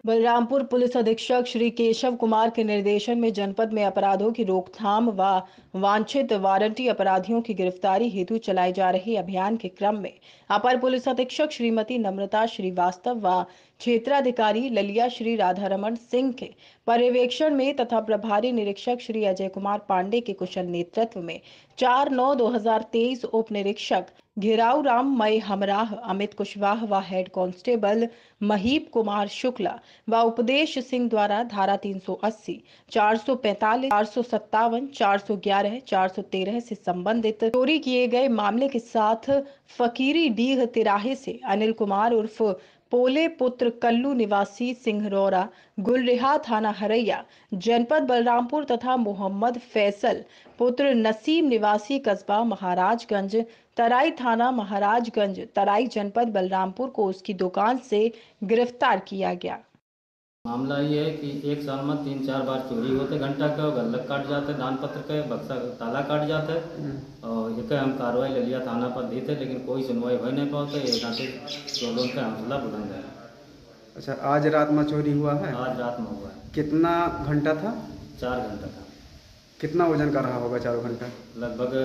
Balrampur police अधीक्षक श्री केशव कुमार के निर्देशन में जनपद में अपराधों की रोकथाम व वांछित वारंटी अपराधियों की गिरफ्तारी हेतु चलाए जा रहे अभियान के क्रम में अपर पुलिस अधीक्षक श्रीमती नम्रता श्रीवास्तव व क्षेत्राधिकारी ललिया श्री राधारमण सिंह के पर्यवेक्षण में तथा प्रभारी निरीक्षक श्री अजय कुमार पांडे के कुशल नेतृत्व में 4/9/2023 उप निरीक्षक घिराव राम मई हमराह अमित कुशवाह व हेड कांस्टेबल महीप कुमार शुक्ला व उपदेश सिंह द्वारा धारा 380, 445, 457, 411, 413 से संबंधित चोरी किए गए मामले के साथ फकीरी डीह तिराहे से अनिल कुमार उर्फ पोले पुत्र कल्लू निवासी सिंहरौरा गुलरिहा थाना हरैया जनपद बलरामपुर तथा मोहम्मद फैसल पुत्र नसीम निवासी कस्बा महाराजगंज तराई थाना महाराजगंज तराई जनपद बलरामपुर को उसकी दुकान से गिरफ्तार किया गया। मामला ये है कि एक साल में 3-4 बार चोरी होते, घंटा का गल्लक काट जाते, दान पत्र के बक्सा ताला काट जाता है और एक हम कार्रवाई ललिया थाना पर दी थे, लेकिन कोई सुनवाई हो नहीं पाते। चोरों का हौसला बुलंद है। अच्छा, आज रात में चोरी हुआ है? आज रात में हुआ है। कितना घंटा था? 4 घंटा था। कितना वजन का रहा होगा 4 घंटा? लगभग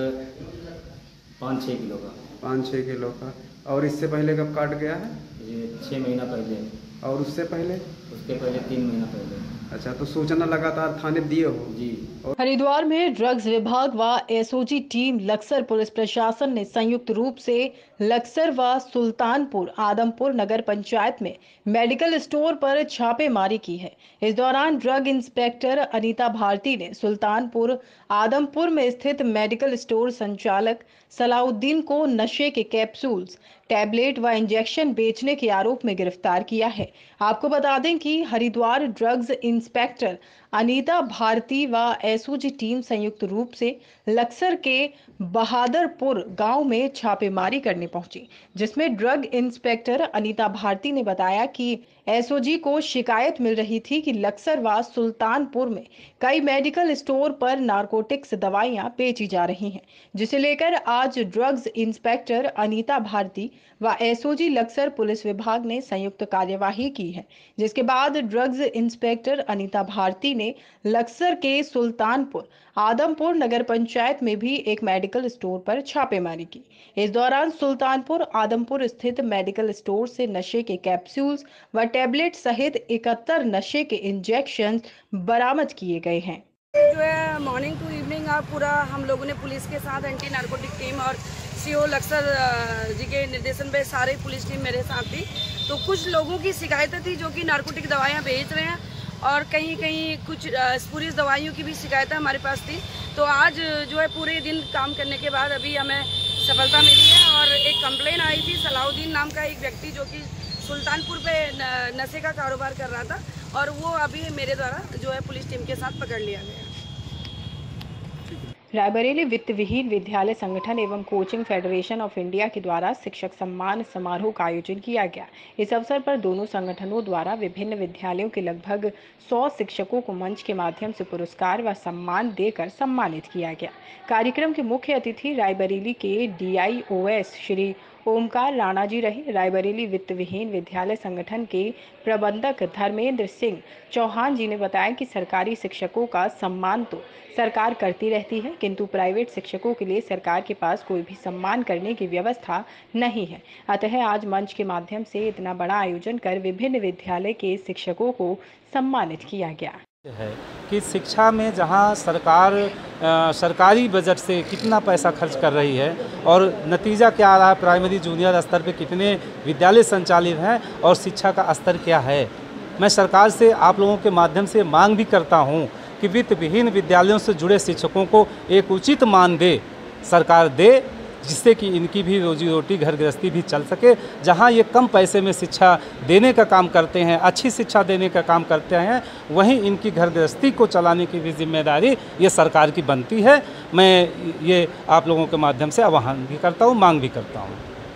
5-6 किलो का। 5-6 किलो का। और इससे पहले कब काट गया है? ये 6 महीना पहले। और उससे पहले? उसके पहले 3 महीना पहले। अच्छा, तो सूचना लगातार थाने दिए हो? जी। हरिद्वार में ड्रग्स विभाग व एसओजी टीम लक्सर पुलिस प्रशासन ने संयुक्त रूप से लक्सर व सुल्तानपुर आदमपुर नगर पंचायत में मेडिकल स्टोर पर छापेमारी की है। इस दौरान ड्रग इंस्पेक्टर अनीता भारती ने सुल्तानपुर आदमपुर में स्थित मेडिकल स्टोर संचालक सलाउद्दीन को नशे के कैप्सूल्स, टैबलेट व इंजेक्शन बेचने के आरोप में गिरफ्तार किया है। आपको बता दें कि हरिद्वार ड्रग्स इंस्पेक्टर अनीता भारती व एसओजी टीम संयुक्त रूप से लक्सर के बहादुरपुर गांव में छापेमारी करने पहुंची, जिसमें ड्रग इंस्पेक्टर अनीता भारती ने बताया कि एसओजी को शिकायत मिल रही थी कि लक्सर व सुल्तानपुर में कई मेडिकल स्टोर पर नारकोटिक्स दवाइयां बेची जा रही हैं, जिसे लेकर आज ड्रग्स इंस्पेक्टर अनीता भारती व एसओजी लक्सर पुलिस विभाग ने संयुक्त कार्यवाही की है, जिसके बाद ड्रग्स इंस्पेक्टर अनीता भारती ने लक्सर के सुल्तानपुर आदमपुर नगर पंचायत में भी एक मेडिकल स्टोर पर छापेमारी की। इस दौरान सुल्तानपुर आदमपुर स्थित मेडिकल स्टोर से नशे के कैप्सूल्स व टैबलेट सहित 71 नशे के इंजेक्शन बरामद किए गए हैं। जो है मॉर्निंग टू इवनिंग पूरा हम लोगों ने पुलिस के साथ एंटी नार्कोटिक टीम और सीओ लक्सर जी के निर्देशन पे सारी पुलिस टीम मेरे साथ थी। तो कुछ लोगों की शिकायतें थी जो कि नार्कोटिक दवाइयाँ बेच रहे हैं और कहीं कहीं कुछ स्पूरियस दवाइयों की भी शिकायतें हमारे पास थी। तो आज जो है पूरे दिन काम करने के बाद अभी हमें सफलता मिली है और एक कंप्लेन आई थी सलाउद्दीन नाम का एक व्यक्ति जो कि सुल्तानपुर पे नशे का कारोबार कर रहा था और वो अभी मेरे द्वारा जो है पुलिस टीम के साथ पकड़ लिया गया। रायबरेली वित्त विहीन विद्यालय संगठन एवं कोचिंग फेडरेशन ऑफ इंडिया के द्वारा शिक्षक सम्मान समारोह का आयोजन किया गया। इस अवसर पर दोनों संगठनों द्वारा विभिन्न विद्यालयों के लगभग 100 शिक्षकों को मंच के माध्यम से पुरस्कार व सम्मान देकर सम्मानित किया गया। कार्यक्रम के मुख्य अतिथि रायबरेली के DIOS श्री ओमकार राणा जी रहे। रायबरेली वित्त विहीन विद्यालय संगठन के प्रबंधक धर्मेंद्र सिंह चौहान जी ने बताया कि सरकारी शिक्षकों का सम्मान तो सरकार करती रहती है, किंतु प्राइवेट शिक्षकों के लिए सरकार के पास कोई भी सम्मान करने की व्यवस्था नहीं है। अतः आज मंच के माध्यम से इतना बड़ा आयोजन कर विभिन्न विद्यालय के शिक्षकों को सम्मानित किया गया है कि शिक्षा में जहां सरकार सरकारी बजट से कितना पैसा खर्च कर रही है और नतीजा क्या आ रहा है, प्राइमरी जूनियर स्तर पे कितने विद्यालय संचालित हैं और शिक्षा का स्तर क्या है। मैं सरकार से आप लोगों के माध्यम से मांग भी करता हूं कि वित्त विहीन विद्यालयों से जुड़े शिक्षकों को एक उचित मान दे, सरकार दे, जिससे कि इनकी भी रोजी रोटी घर गृहस्थी भी चल सके। जहां ये कम पैसे में शिक्षा देने का काम करते हैं, अच्छी शिक्षा देने का काम करते हैं, वहीं इनकी घर गृहस्थी को चलाने की भी जिम्मेदारी ये सरकार की बनती है। मैं ये आप लोगों के माध्यम से आह्वान भी करता हूं, मांग भी करता हूं।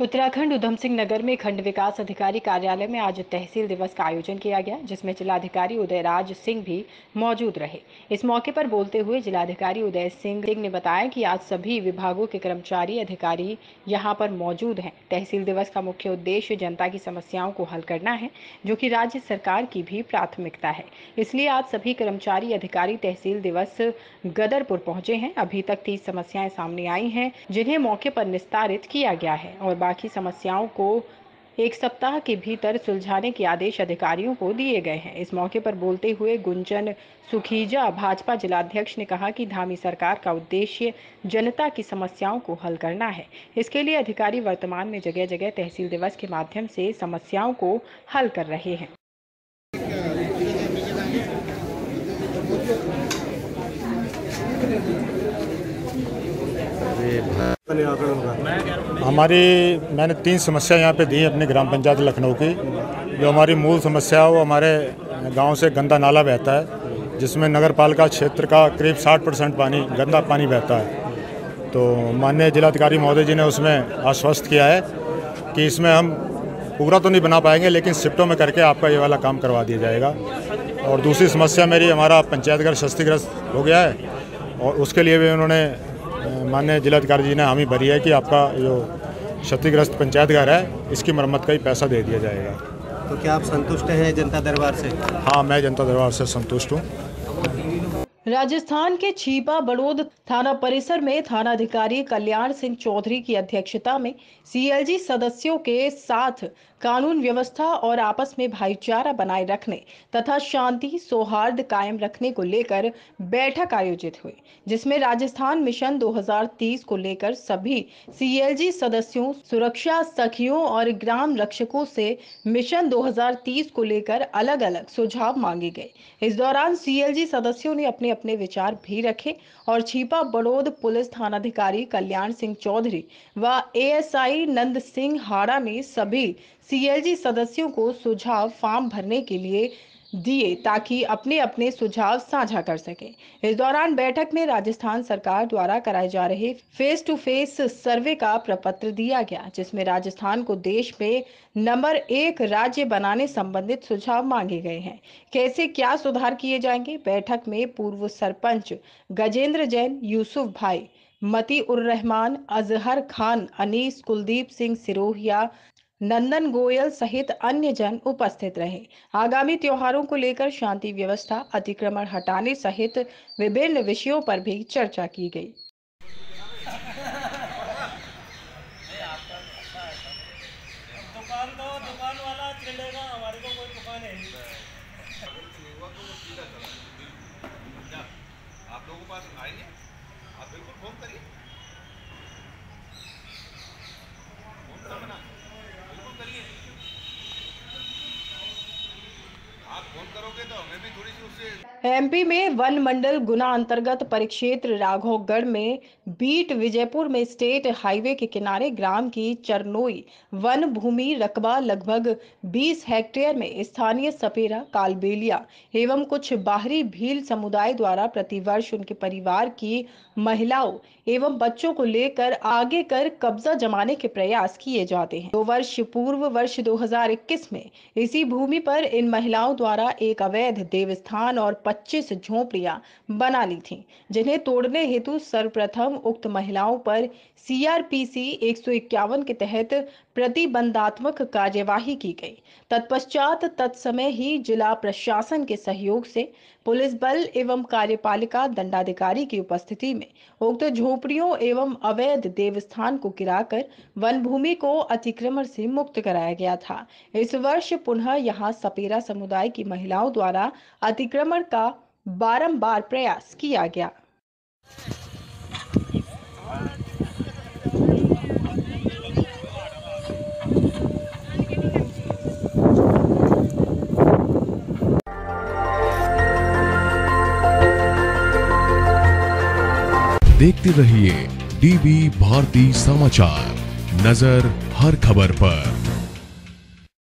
उत्तराखंड उधम सिंह नगर में खंड विकास अधिकारी कार्यालय में आज तहसील दिवस का आयोजन किया गया, जिसमें जिलाधिकारी उदयराज सिंह भी मौजूद रहे। इस मौके पर बोलते हुए जिलाधिकारी उदय सिंह ने बताया कि आज सभी विभागों के कर्मचारी अधिकारी यहां पर मौजूद हैं। तहसील दिवस का मुख्य उद्देश्य जनता की समस्याओं को हल करना है, जो कि राज्य सरकार की भी प्राथमिकता है। इसलिए आज सभी कर्मचारी अधिकारी तहसील दिवस गदरपुर पहुंचे हैं। अभी तक 30 समस्याएं सामने आई हैं, जिन्हें मौके पर निस्तारित किया गया है और बाकी समस्याओं को 1 सप्ताह के भीतर सुलझाने के आदेश अधिकारियों को दिए गए हैं। इस मौके पर बोलते हुए गुंजन सुखीजा भाजपा जिलाध्यक्ष ने कहा कि धामी सरकार का उद्देश्य जनता की समस्याओं को हल करना है। इसके लिए अधिकारी वर्तमान में जगह जगह तहसील दिवस के माध्यम से समस्याओं को हल कर रहे हैं। मैंने 3 समस्या यहाँ पे दी अपने ग्राम पंचायत लखनऊ की। जो हमारी मूल समस्या है वो हमारे गांव से गंदा नाला बहता है, जिसमें नगर पालिका क्षेत्र का करीब 60% पानी गंदा पानी बहता है। तो माननीय जिलाधिकारी महोदय जी ने उसमें आश्वस्त किया है कि इसमें हम पूरा तो नहीं बना पाएंगे, लेकिन शिफ्टों में करके आपका ये वाला काम करवा दिया जाएगा। और दूसरी समस्या मेरी, हमारा पंचायत घर क्षतिग्रस्त हो गया है और उसके लिए भी उन्होंने माननीय जिलाधिकारी जी ने हामी भरी है कि आपका जो क्षतिग्रस्त पंचायत घर है इसकी मरम्मत का ही पैसा दे दिया जाएगा। तो क्या आप संतुष्ट हैं जनता दरबार से? हाँ, मैं जनता दरबार से संतुष्ट हूँ। राजस्थान के छीपा बड़ौद थाना परिसर में थानाधिकारी कल्याण सिंह चौधरी की अध्यक्षता में सीएलजी सदस्यों के साथ कानून व्यवस्था और आपस में भाईचारा बनाए रखने तथा शांति सौहार्द कायम रखने को लेकर बैठक आयोजित हुई, जिसमें राजस्थान मिशन 2030 को लेकर सभी सीएलजी सदस्यों, सुरक्षा सखियों और ग्राम रक्षकों से मिशन 2030 को लेकर अलग अलग सुझाव मांगे गए। इस दौरान सीएलजी सदस्यों ने अपने अपने विचार भी रखे और छीपा बड़ौद पुलिस थानाधिकारी कल्याण सिंह चौधरी व एएसआई नंद सिंह हाड़ा ने सभी सीएलजी सदस्यों को सुझाव फॉर्म भरने के लिए दिए ताकि अपने अपने सुझाव साझा कर सकें। इस दौरान बैठक में राजस्थान सरकार द्वारा कराए जा रहे फेस टू फेस सर्वे का प्रपत्र दिया गया, जिसमें राजस्थान को देश में नंबर 1 राज्य बनाने संबंधित सुझाव मांगे गए हैं। कैसे क्या सुधार किए जाएंगे? बैठक में पूर्व सरपंच गजेंद्र जैन, यूसुफ भाई, मती उर रहमान, अजहर खान, अनीस, कुलदीप सिंह सिरोहिया, नंदन गोयल सहित अन्य जन उपस्थित रहे। आगामी त्योहारों को लेकर शांति व्यवस्था, अतिक्रमण हटाने सहित विभिन्न विषयों पर भी चर्चा की गई। दुकान वाला चलेगा, हमारे को कोई दुकान है नहीं। आप लोगों के पास आएंगे, आप बिल्कुल फोन करिए, फोन करना बिल्कुल करिए। आप फोन करोगे तो हमें भी थोड़ी सी उससे। एमपी में वन मंडल गुना अंतर्गत परिक्षेत्र राघवगढ़ में बीट विजयपुर में स्टेट हाईवे के किनारे ग्राम की चरनोई वन भूमि रकबा लगभग 20 हेक्टेयर में स्थानीय सपेरा, कालबेलिया एवं कुछ बाहरी भील समुदाय द्वारा प्रतिवर्ष उनके परिवार की महिलाओं एवं बच्चों को लेकर आगे कर कब्जा जमाने के प्रयास किए जाते हैं। 2 वर्ष पूर्व वर्ष 2021 में इसी भूमि पर इन महिलाओं द्वारा एक अवैध देवस्थान और 25 झोपड़ियां बना ली थीं, जिन्हें तोड़ने हेतु सर्वप्रथम उक्त महिलाओं पर सीआरपीसी 151 के तहत प्रतिबंधात्मक कार्यवाही की गई। तत्पश्चात तत्समय ही जिला प्रशासन के सहयोग से पुलिस बल एवं कार्यपालिका दंडाधिकारी की उपस्थिति में उक्त झोपड़ियों एवं अवैध देवस्थान को गिराकर वन भूमि को अतिक्रमण से मुक्त कराया गया था। इस वर्ष पुनः यहां सपेरा समुदाय की महिलाओं द्वारा अतिक्रमण का बारंबार प्रयास किया गया। देखते रहिए डीबी भारती समाचार, नजर हर खबर पर।